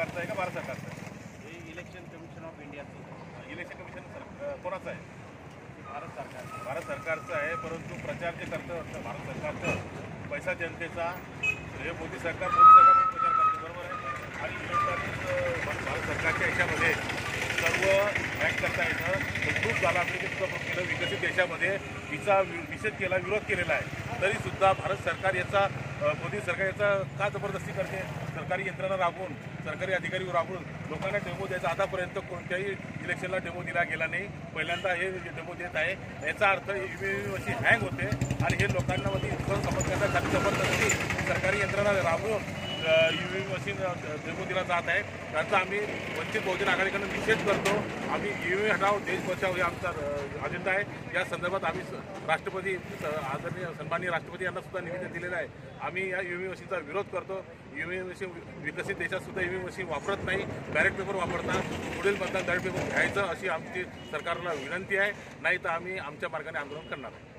सरकारचं आहे का भारत सरकारचं आहे? हे इलेक्शन कमिशन ऑफ इंडियाचं इलेक्शन कमिशन कोणाचं आहे? भारत सरकार. भारत सरकारचं आहे, परंतु प्रचार जे करतं भारत सरकारचं पैसा जनतेचा, हे मोदी सरकार म्हणून प्रचार करते, बरोबर आहे. आणि इलेक्ट्रॉनिक भारत सरकारच्या याच्यामध्ये सर्व हॅक करता येतं. खूप झाला आपण ते सुद्धा केलं. विकसित देशामध्ये हिचा निषेध केला, विरोध केलेला आहे. तरीसुद्धा भारत सरकार याचा मोदी सरकार याचा का जबरदस्ती करते? सरकारी यंत्रणा राबवून, सरकारी अधिकारी राबवून लोकांना डेमो द्यायचा. आतापर्यंत कोणत्याही इलेक्शनला डेमो दिला गेला नाही, पहिल्यांदा हे डेमो देत आहे. याचा अर्थ ईव्हीएम अशी हँग होते आणि हे लोकांना मध्ये इतकं समजण्यासाठी जबरदस्ती सरकारी यंत्रणा राबवून ईव्हीएम मशीन डेमो दिला जात आहे. त्याचा आम्ही वंचित बहुजन आघाडीकडून निषेध करतो. आम्ही ईव्हीएम हटाव देश बचाव हे आमचा अजेंडा आहे. या संदर्भात आम्ही राष्ट्रपती आदरणीय सन्माननीय राष्ट्रपती यांना सुद्धा निवेदन दिलेलं आहे. आम्ही या ईव्हीएम मशीनचा विरोध करतो. ईव्हीएम मशीन विकसित देशात सुद्धा ईव्हीएम मशीन वापरत नाही, बॅलेट पेपर वापरतात. पुढील मतदान बॅलेट पेपर घ्यायचं अशी आमची सरकारला विनंती आहे. नाही तर आम्ही आमच्या मार्गाने आंदोलन करणार आहे.